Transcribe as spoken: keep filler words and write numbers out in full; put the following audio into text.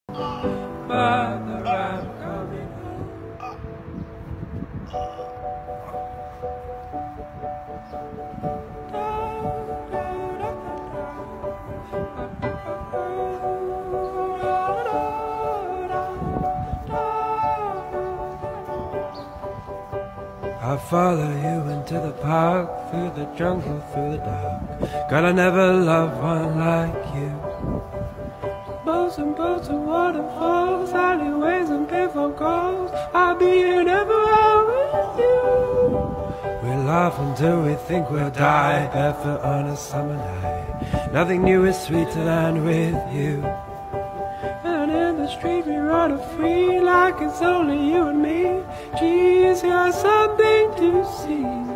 but the rhyme coming I'll follow you into the park, through the jungle, through the dark. God, I never loved one like you. Boats and boats and waterfalls, alleyways and payphone calls. I'll be here never with you. We laugh until we think we'll die, barefoot on a summer night. Nothing new is sweeter than with you. And in the street we run free like it's only you and me. Geez, got something to see.